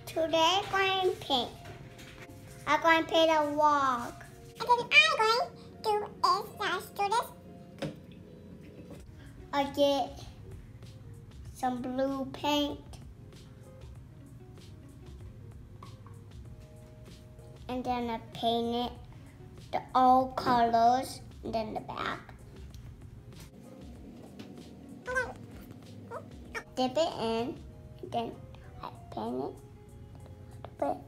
Today I'm going to paint. I'm going to paint a wall. And then I'm going to do this. I get some blue paint. And then I paint it all colors, and then the back. Dip it in, and then I paint it a bit.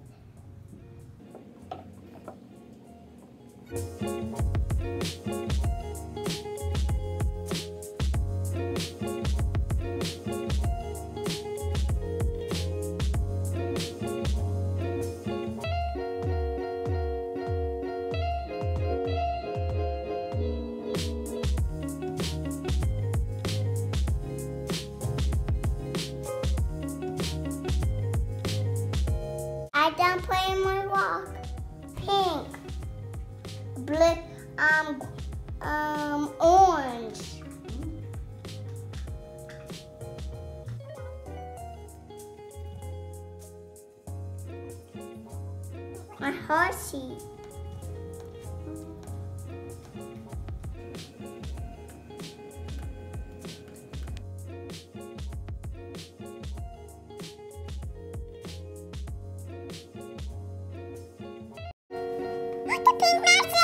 I done playing my rock. Pink, blue, orange. My horsey. The pink mouse.